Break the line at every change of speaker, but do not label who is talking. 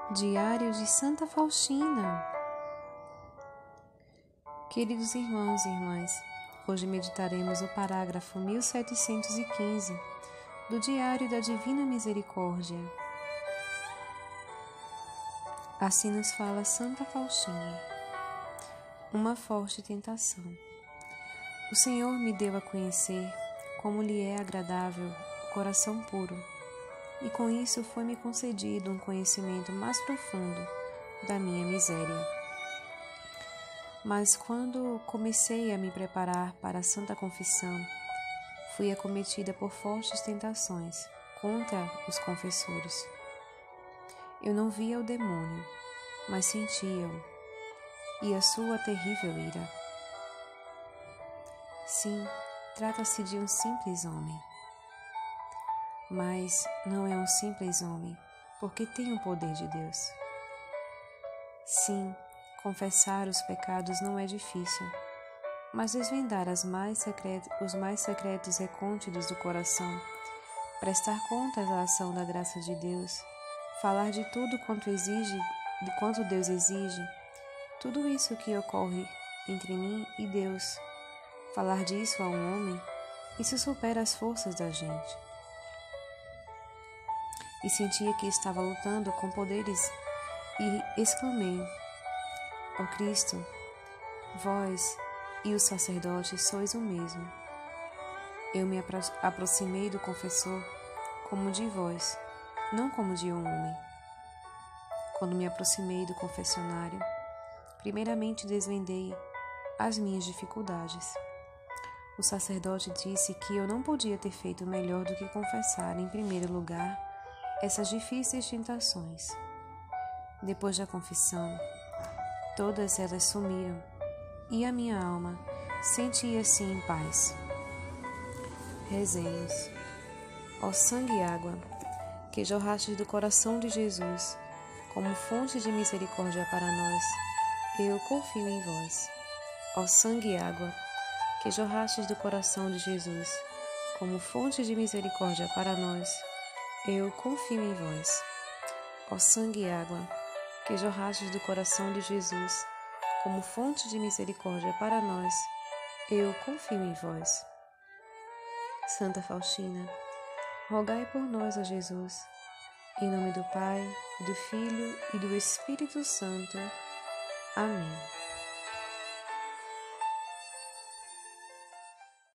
Diário de Santa Faustina. Queridos irmãos e irmãs, hoje meditaremos o parágrafo 1715 do Diário da Divina Misericórdia. Assim nos fala Santa Faustina. Uma forte tentação. O Senhor me deu a conhecer como lhe é agradável o coração puro, e com isso foi-me concedido um conhecimento mais profundo da minha miséria. Mas quando comecei a me preparar para a Santa Confissão, fui acometida por fortes tentações contra os confessores. Eu não via o demônio, mas sentia-o, e a sua terrível ira. Sim, trata-se de um simples homem. Mas não é um simples homem, porque tem o poder de Deus. Sim, confessar os pecados não é difícil, mas desvendar os mais secretos recônditos do coração, prestar contas à ação da graça de Deus, falar de tudo quanto Deus exige, tudo isso que ocorre entre mim e Deus, falar disso a um homem, isso supera as forças da gente. E sentia que estava lutando com poderes e exclamei: ó Cristo, vós e os sacerdotes sois o mesmo. Eu me aproximei do confessor como de vós, não como de um homem. Quando me aproximei do confessionário, primeiramente desvendei as minhas dificuldades. O sacerdote disse que eu não podia ter feito melhor do que confessar, em primeiro lugar, essas difíceis tentações. Depois da confissão, todas elas sumiram e a minha alma sentia-se em paz. Rezemos. Ó sangue e água, que jorrastes do coração de Jesus, como fonte de misericórdia para nós, eu confio em vós. Ó sangue e água, que jorrastes do coração de Jesus, como fonte de misericórdia para nós, eu confio em vós. Ó sangue e água, que jorrastes do coração de Jesus, como fonte de misericórdia para nós, eu confio em vós. Santa Faustina, rogai por nós a Jesus, em nome do Pai, do Filho e do Espírito Santo. Amém.